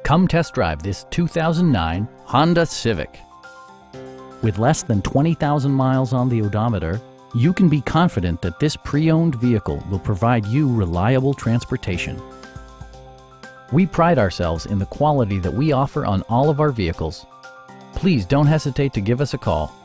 Come test drive this 2009 Honda Civic. With less than 20,000 miles on the odometer, you can be confident that this pre-owned vehicle will provide you reliable transportation. We pride ourselves in the quality that we offer on all of our vehicles. Please don't hesitate to give us a call.